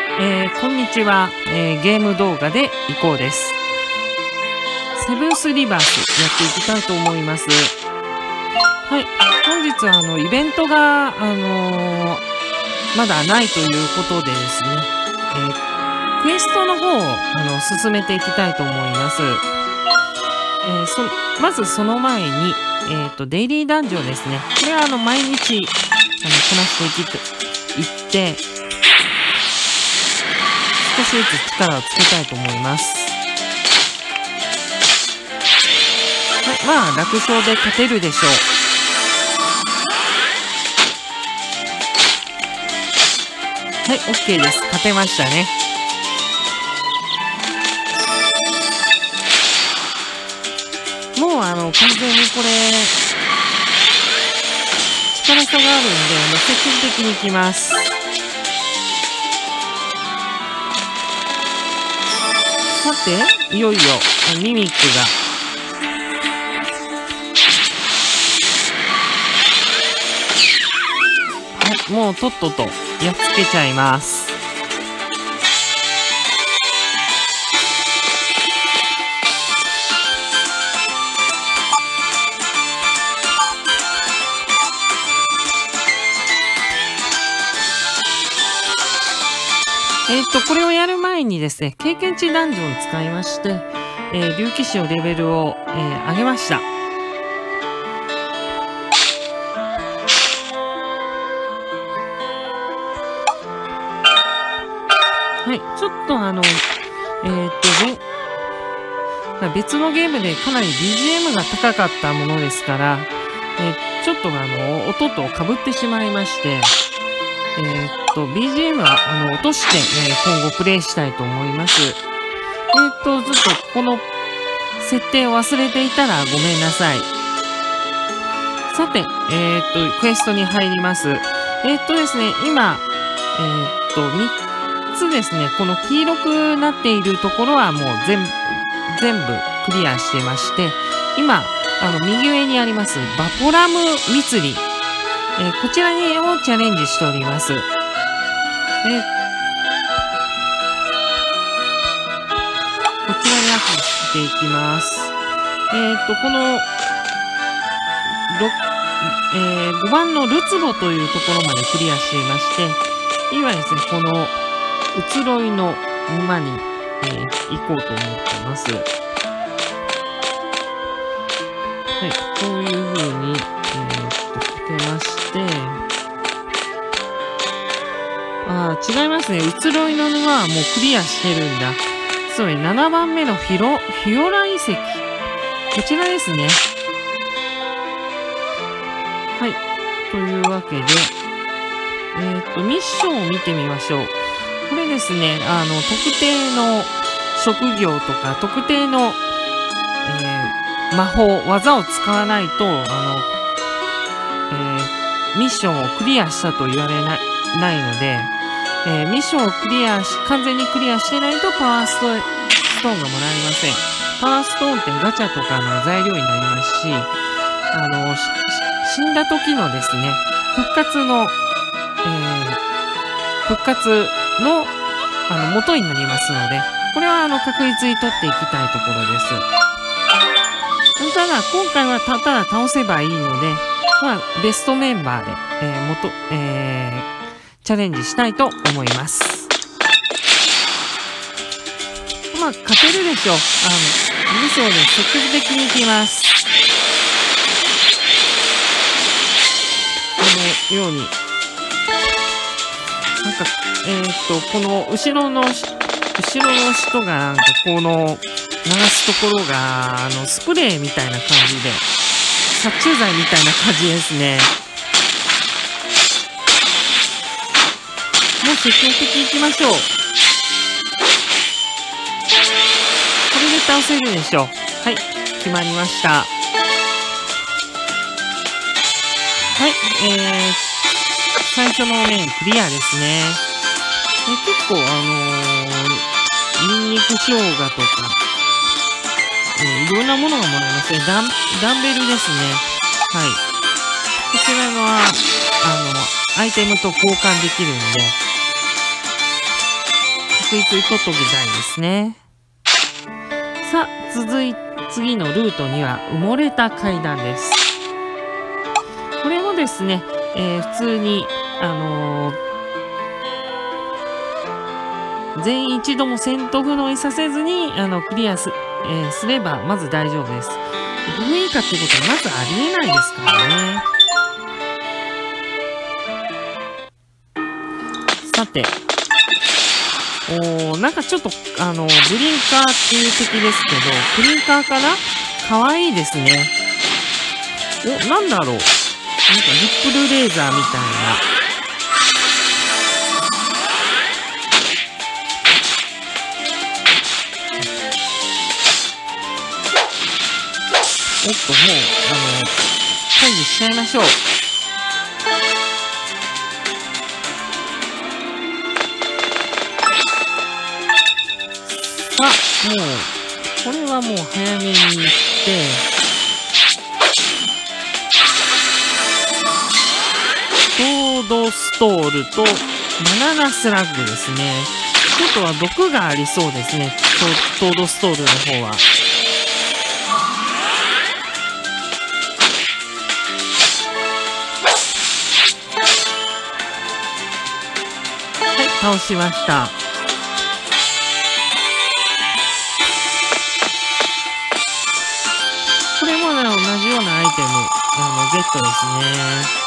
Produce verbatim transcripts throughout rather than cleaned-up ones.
えー、こんにちは、えー、ゲーム動画でいこうです。セブンスリバースやっていきたいと思います。はい、本日はあのイベントが、あのー、まだないということでですね、えー、クエストの方をあの進めていきたいと思います。えー、そまずその前に、えーと、デイリーダンジョンですね。これはあの毎日あのこなしていきいって少しずつ力をつけたいと思います。はい、まあ楽勝で勝てるでしょう。はい、 OK です。勝てましたね。もうあの完全にこれ力差があるんで、もう積極的にいきます。さて、いよいよミミックがはい、もうとっととやっつけちゃいます。えっと、これをやる前にですね、経験値ダンジョンを使いまして、えー、竜騎士をレベルを、えー、上げました。はい、ちょっとあの、えー、っと、別のゲームでかなり ビージーエム が高かったものですから、えー、ちょっとあの、音と被ってしまいまして、えー、っと、ビージーエム はあの落として、えー、今後プレイしたいと思います。えー、っと、ずっとこの設定を忘れていたらごめんなさい。さて、えー、っと、クエストに入ります。えー、っとですね、今、えー、っと、みっつですね、この黄色くなっているところはもう全部、全部クリアしてまして、今、あの、右上にあります、バポラム密林。えー、こちらにをチャレンジしております。えー、こちらにアクセスしていきます。えっと、この、えー、ごばんのルツボというところまでクリアしていまして、今ですね、この移ろいの沼に、えー、行こうと思っています。はい、こういう風に、えー、っと、かけまして、ああ、違いますね。移ろいの沼はもうクリアしてるんだ。つまりななばんめのフィロ、フィオラ遺跡。こちらですね。はい。というわけで、えっと、ミッションを見てみましょう。これですね、あの、特定の職業とか、特定の、えー、魔法、技を使わないと、あの、えー、ミッションをクリアしたと言われない、ないので、えー、ミッションをクリアし、完全にクリアしてないとパワースト、ストーンがもらえません。パワーストーンってガチャとかの材料になりますし、あの、死んだ時のですね、復活の、えー、復活の、あの、元になりますので、これはあの、確実に取っていきたいところです。ただ、今回はた、ただ倒せばいいので、まあ、ベストメンバーで、えー、元、えー、チャレンジしたいと思います。まあ、勝てるでしょう。あの、ミスをね、積極的にいきます。このように。なんか、えーっと、この後ろの、後ろの人がなんかこの、流すところが、あの、スプレーみたいな感じで、殺虫剤みたいな感じですね。もう積極的に行きましょう。これで倒せるでしょう。はい、決まりました。はい、えー、最初の面クリアですね。え結構あのー、ニンニク生姜とか、えー、いろんなものがもらえますね。ダン、ダンベルですね。はい。こちらのは、あの、アイテムと交換できるんで、 確実に取っときたいですね。さあ、続い、次のルートには埋もれた階段です。これもですね、えー、普通に、あのー、全員一度も戦闘不能にさせずに、あの、クリアす、えー、すれば、まず大丈夫です。ごふん以下ってことはまずありえないですからね。さて。おー、なんかちょっと、あの、ブリンカーっていう敵ですけど、ブリンカーかな？かわいいですね。お、なんだろう。なんかリップルレーザーみたいな。おっと、もう、あの、退治しちゃいましょう。さあ、もう、これはもう早めに行って、トードストールとバナナスラッグですね。ちょっとは毒がありそうですね。ト、トードストールの方は。はい、倒しました。これもね、同じようなアイテム、あの、ゲットですね。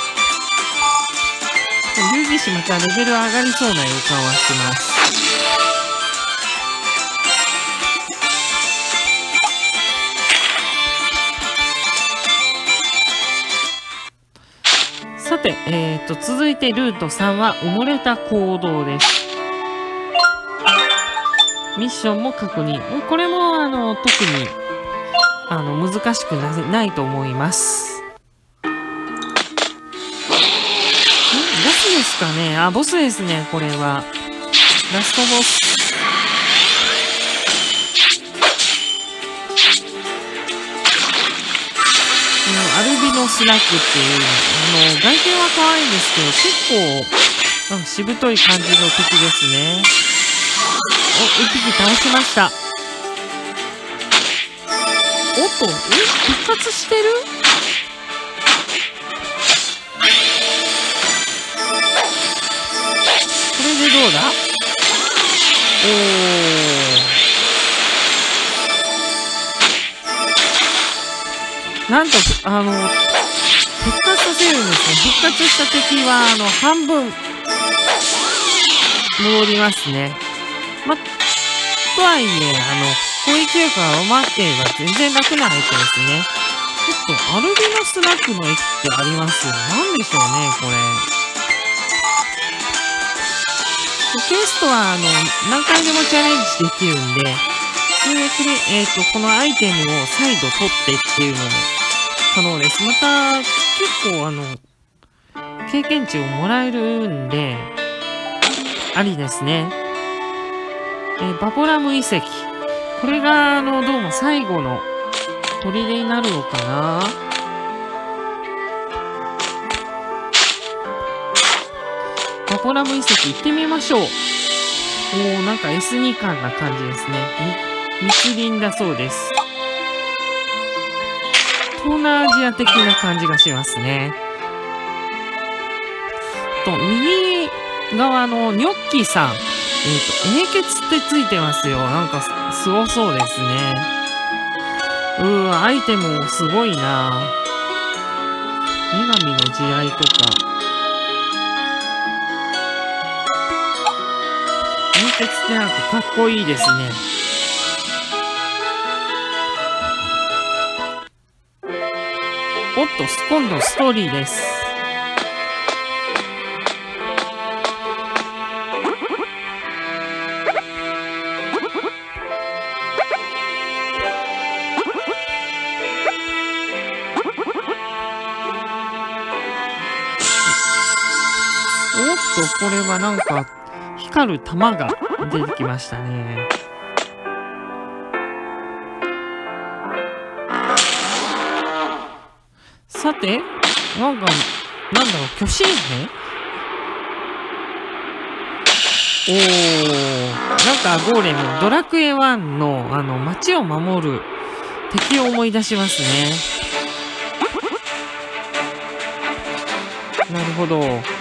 遊戯士またレベル上がりそうな予感はします。さて、えーと、続いてルートさんは埋もれた坑道です。ミッションも確認。これも、あの、特に、あの、難しくな、ないと思います。ボスですかね。あ、ボスですね、これは。ラストボス。うん、アルビノスラックっていう、あの、外見は可愛いんですけど、結構、なんかしぶとい感じの敵ですね。お、一匹倒しました。おっと、え、復活してる？これでどうだ？おー。なんと、あの、復活させるんですね。復活した敵は、あの、半分、戻りますね。ま、とはいえ、あの、攻撃力が上回っていれば全然楽な相手ですね。ちょっと、アルビノスラックの駅ってありますよ。なんでしょうね、これ。クエストは、あの、何回でもチャレンジできるんで、それでクリ、えっと、このアイテムを再度取ってっていうのも可能です。また、結構、あの、経験値をもらえるんで、ありですね。えー、バボラム遺跡。これが、あの、どうも最後の砦になるのかな？バボラム遺跡行ってみましょう。おー、なんか エスに 感な感じですね。み、密林だそうです。東南アジア的な感じがしますね。と、右側のニョッキーさん。えっと、英傑ってついてますよ。なんかす、すごそうですね。うー、アイテムもすごいな。女神の地雷とか。英傑ってなんかかっこいいですね。おっと、今度ストーリーです。おっと、これはなんか、光る玉が出てきましたね。さて、なんか、なんだろう、巨神兵？ おー、なんかゴーレム、ドラクエワンの、あの、街を守る敵を思い出しますね。なるほど。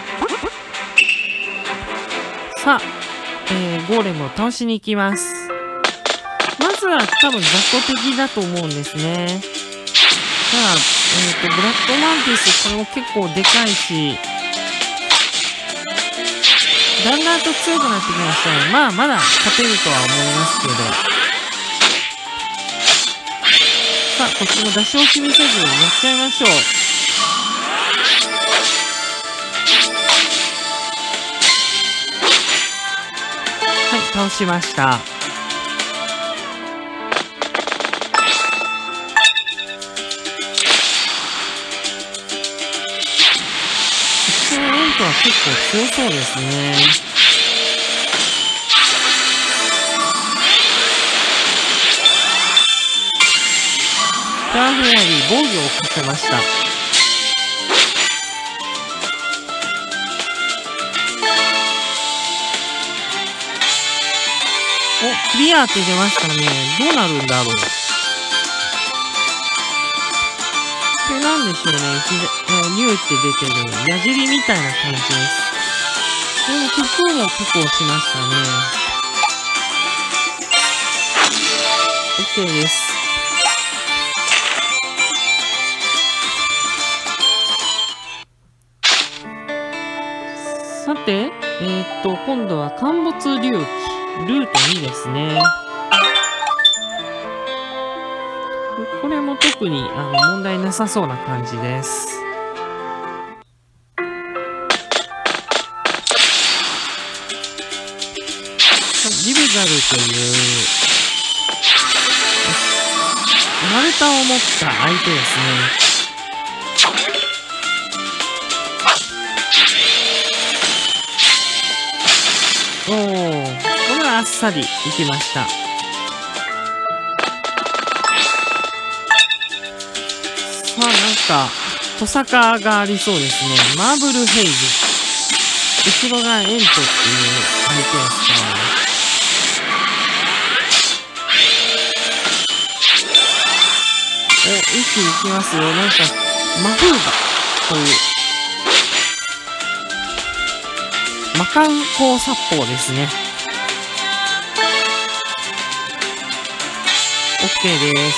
さあ、えー、ゴーレムを倒しに行きます。まずは多分雑魚敵だと思うんですね。ただ、えっと、ブラッドマンティス、これも結構でかいし、だんだんと強くなってきましたね。まあ、まだ勝てるとは思いますけど。さあ、こっちも出し惜しみせずにやっちゃいましょう。はい、倒しました。一瞬エントは結構強そうですね。スターフェアリー防御をかけました。お、クリアって出ましたね。どうなるんだろう。これなんでしょうね。ニューって出てる矢尻みたいな感じです。でも服も結構しましたね。OK です。さて、えー、っと、今度は陥没隆起、ルートにですね。これも特にあの問題なさそうな感じです。リブザルという丸太を持った相手ですね。おー、これはあっさりいきました。さあ、なんか、トサカがありそうですね。マーブルヘイズ。後ろがエントっていう相手ですか。お、一気にいきますよ。なんか、マフーバという。魔漢光殺法ですね。OK です。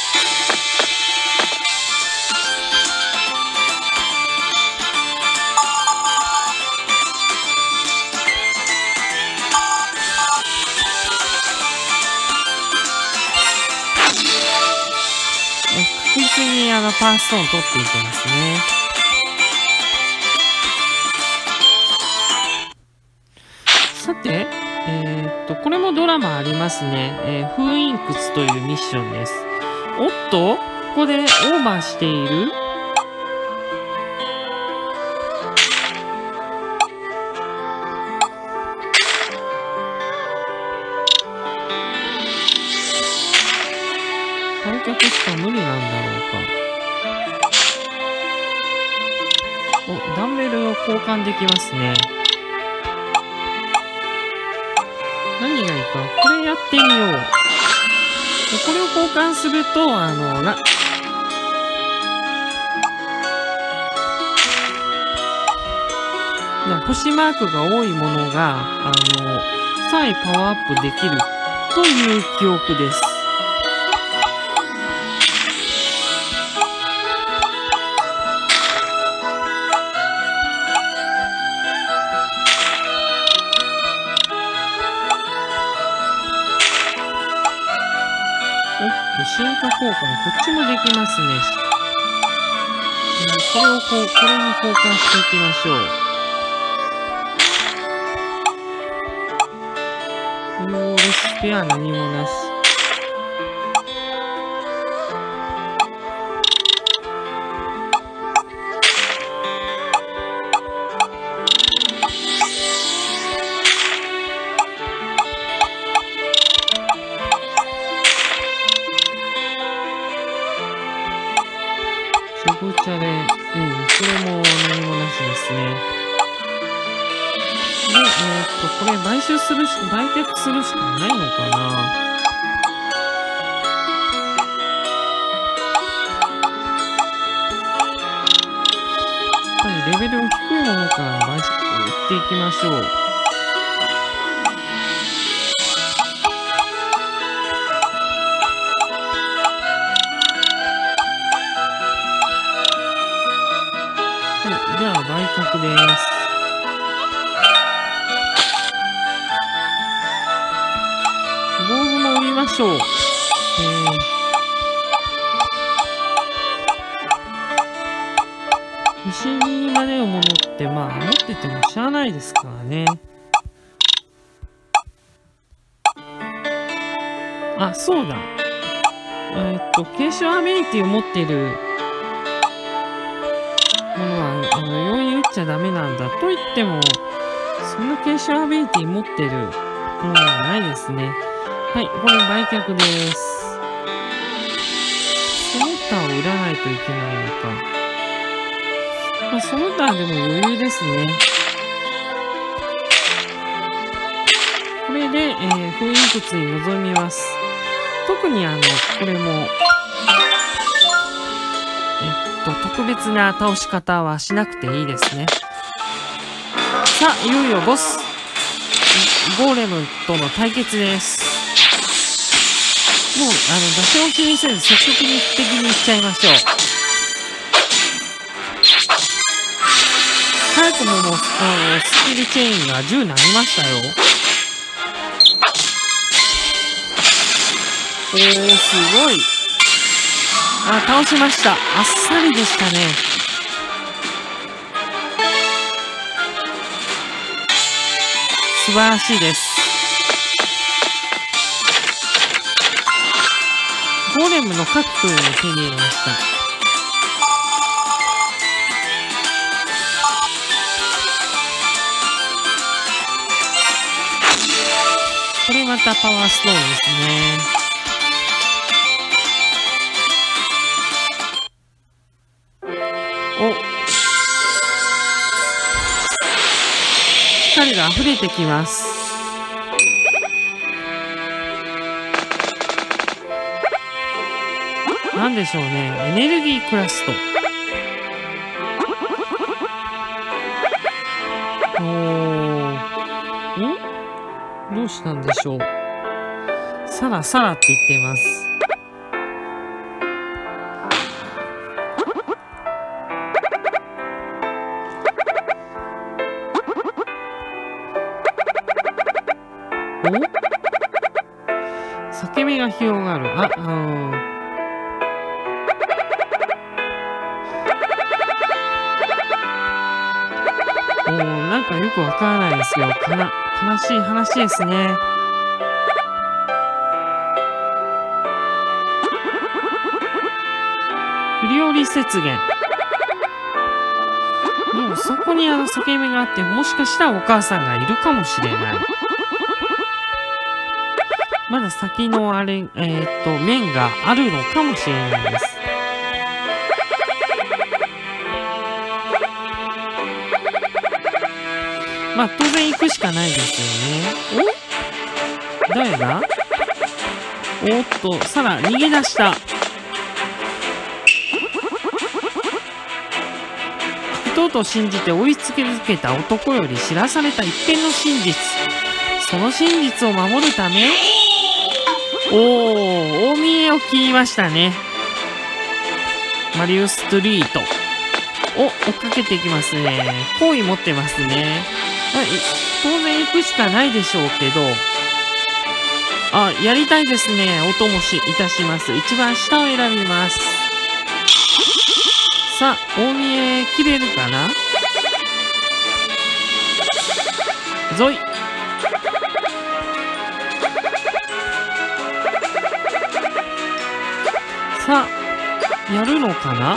確実にあのパーストーン取っていってますね。さて、えー、っと、これもドラマありますね。えー、封印窟というミッションです。おっと、ここでオーバーしている？退却しか無理なんだろうか。お、ダンベルを交換できますね。何がいいか、これやってみよう。これを交換すると、あの、な、星マークが多いものが、あの、さえパワーアップできるという記憶です。進化交換、こっちもできますね。これをこう、これに交換していきましょう。このレシピは何もなし。紅茶で、うん、これも何もなしですね。 っと、これ買収するし、売却するしかないのかな。やっぱりレベル低いものから買収売っていきましょう。じゃあ売却です。道具も売りましょう。えー、西にまでのものってまあ持っててもしゃあないですからね。あ、そうだ。えー、っと継承アビリティを持っているものはあの容易に打っちゃダメなんだと言っても、そんな継承アビリティ持ってるものはないですね。はい、これ売却です。その他を売らないといけないのか。まあ、その他でも余裕ですね。これで、えー、封印窟に臨みます。特にあの、これも、特別な倒し方はしなくていいですね。さあ、いよいよボスゴーレムとの対決です。もうあの出し惜しみせず積極的にいっちゃいましょう。早くももうあのスキルチェーンがじゅうになりましたよ。おー、すごい。あ、倒しました。あっさりでしたね。素晴らしいです。ゴーレムの核というのを手に入れました。これまたパワーストーンですね。お、光が溢れてきます。なんでしょうね。エネルギークラスト。おー。ん？どうしたんでしょう。さらさらって言っています。裂け目が広がる。あ、あのー、おー、なんかよくわからないですよ。かな、悲しい話ですね。振り降り雪原。でもそこにあの裂け目があって、もしかしたらお母さんがいるかもしれない。まだ先のあれ、えー、っと、面があるのかもしれないです。まあ、当然行くしかないですよね。お？誰だ？おっと、サラ、逃げ出した。とうとう信じて追いつけ続けた男より知らされた一見の真実。その真実を守るため、おー、大見えを切りましたね。マリウストリート。お、追っかけていきますね。好意持ってますね。当然行くしかないでしょうけど。あ、やりたいですね。お供し、いたします。一番下を選びます。さあ、大見え切れるかな？ぞい。さあ、やるのかな？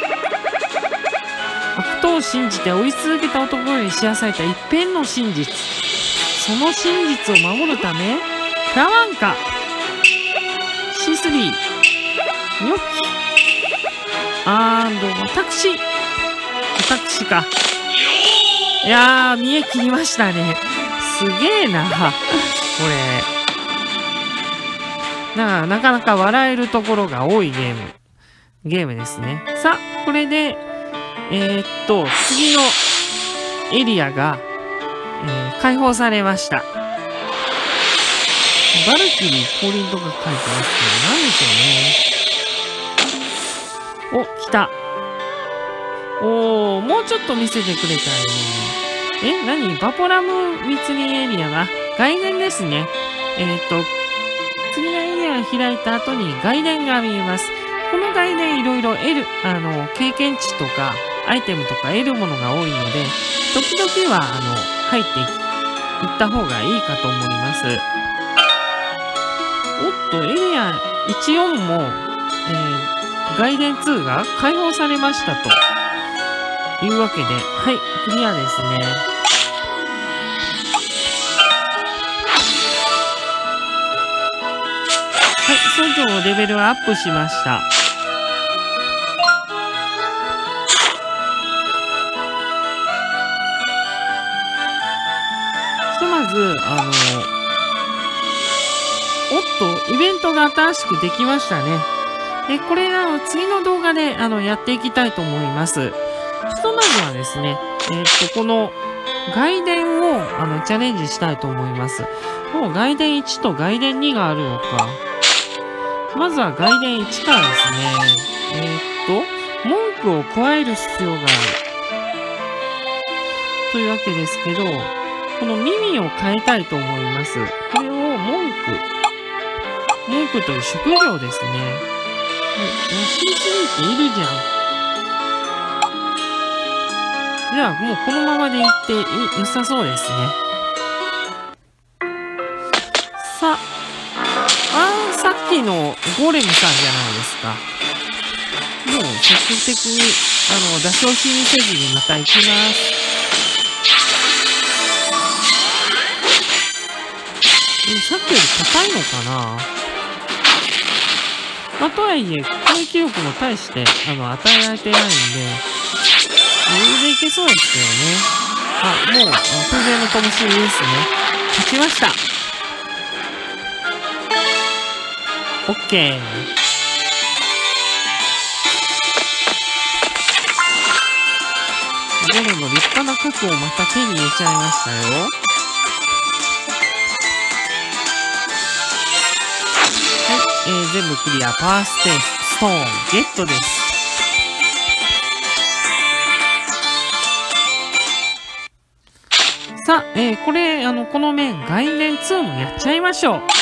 悪党を信じて追い続けた男より知らされた一辺の真実。その真実を守るため、クラワンカ シースリー ニョッキアンド私私かいやー、見え切りましたね。すげえな、これ。な、なかなか笑えるところが多いゲーム。ゲームですね。さあ、これで、えー、っと、次のエリアが、えー、解放されました。バルキリー降臨とか書いてますけど、何でしょうね。お、来た。おー、もうちょっと見せてくれたいね。え、何バポラム密林エリアが外伝ですね。えっと、次のエリアが開いた後に外伝が見えます。この外伝いろいろ得る、あの、経験値とか、アイテムとか得るものが多いので、時々は、あの、入っていった方がいいかと思います。おっと、エリアじゅうよんも、えー、外伝にが解放されましたというわけで、はい、クリアですね。はい、村長のレベルはアップしました。ひとまず、あの、おっと、イベントが新しくできましたね。で、これ、あの、次の動画で、あの、やっていきたいと思います。ひとまずはですね、えっと、この、外伝を、あの、チャレンジしたいと思います。もう外伝いちと外伝にがあるのか。まずは外伝いちからですね。えー、っと、文句を加える必要がある。というわけですけど、この耳を変えたいと思います。これを文句。文句という職業ですね。はい。シースリーっているじゃん。じゃあ、もうこのままでいって良さそうですね。さ、あー、さっきのゴーレムさんじゃないですか。もう積極的に、あの、出し惜しみせずにまた行きます。さっきより硬いのかな。まあ、とはいえ、攻撃力も大して、あの、与えられてないんで、余裕でいけそうですけどね。あ、もう、風前の灯火ですね。勝ちました。オッケー。ゴレの立派な核をまた手に入れちゃいましたよ。えー、全部クリア。パワーステーストーンゲットです。さあ、えー、これ、あの、この面、外伝にもやっちゃいましょう。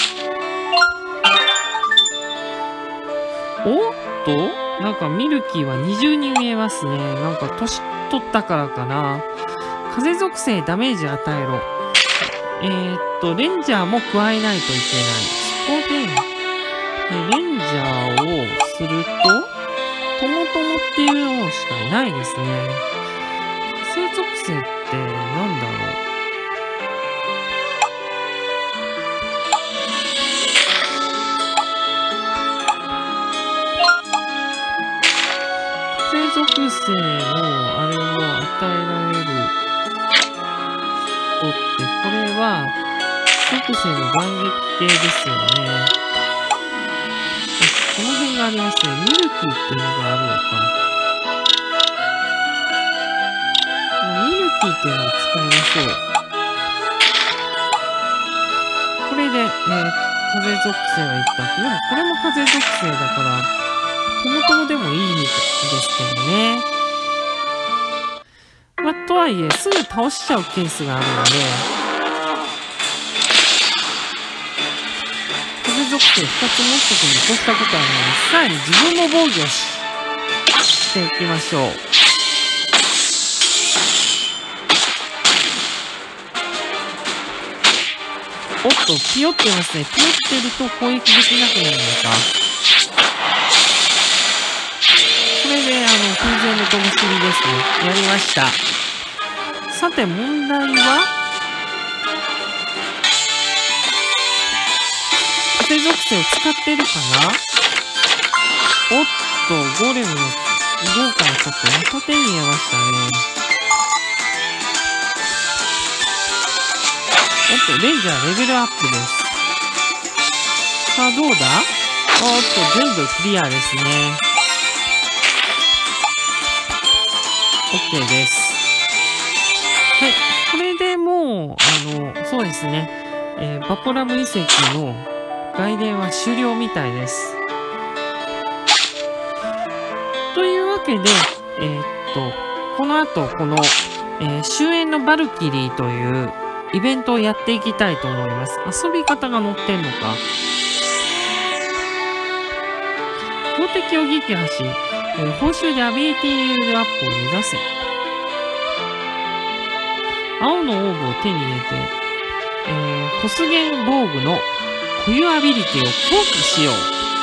おっとなんかミルキーは二重に見えますね。なんか年取ったからかな。風属性ダメージ与えろ。えー、っと、レンジャーも加えないといけない。そこで、レンジャーをすると、トモトモっていうのしかいないですね。風属性ってなんだろう。風属性のあれを与えられる人って、これは属性の斬撃系ですよね。この辺がありますね。ミルキーっていうのがあるのか。ミルキーっていうのを使いましょう。これで、えー、風属性はいった。でもこれも風属性だから、トモトモでもいいんですけどね。まあ、とはいえ、すぐ倒しちゃうケースがあるので、風属性ふたつ持っとくに越したことはないです。さらに自分も防御し、していきましょう。おっと、ピヨってますね。ピヨってると攻撃できなくなるのか。これで、あの、風前の灯火ですね。やりました。さて、問題は風属性を使ってるかな。おっと、ゴーレムの動からちょっとまた手に入れましたね。 おっと、レンジャーレベルアップです。さあ、どうだ？おっと、全部クリアですね。OK です。はい。これでもう、あの、そうですね。えー、バポラム遺跡の外伝は終了みたいです。というわけで、えー、っと、この後、この、えー、終焉のバルキリーというイベントをやっていきたいと思います。遊び方が載ってんのか。標的を撃破し、えー、報酬でアビリティレベルアップを目指せ。青のオーブを手に入れて、えー、ホスゲン防具の固有アビリティを強化しよ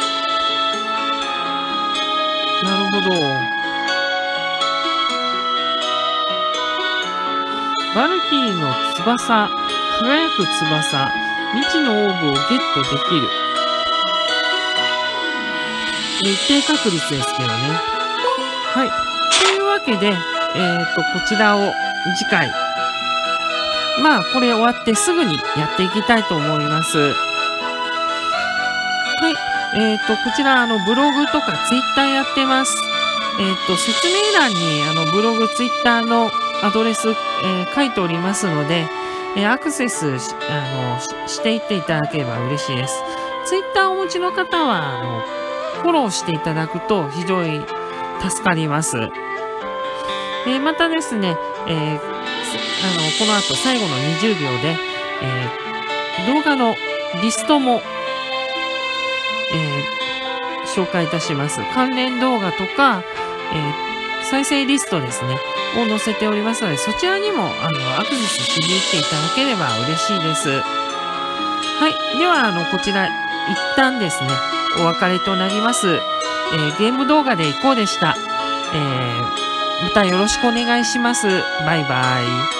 う。なるほど。バルキリーの翼、輝く翼、未知のオーブをゲットできる。一定確率ですけどね。はい。というわけで、えっと、こちらを次回、まあ、これ終わってすぐにやっていきたいと思います。はい。えっと、こちら、あの、ブログとかツイッターやってます。えっと、説明欄に、あの、ブログ、ツイッターのアドレス、えー、書いておりますので、えー、アクセスし、あの、し、していっていただければ嬉しいです。ツイッターをお持ちの方は、あの、フォローしていただくと非常に助かります。えー、またですね、えー、あの、この後最後のにじゅうびょうで、えー、動画のリストも、えー、紹介いたします。関連動画とか、えー、再生リストですね、を載せておりますので、そちらにも、あの、アクセスしに行っていただければ嬉しいです。はい。では、あの、こちら、一旦ですね、お別れとなります。えー、ゲーム動画でいこうでした。えー、またよろしくお願いします。バイバイ。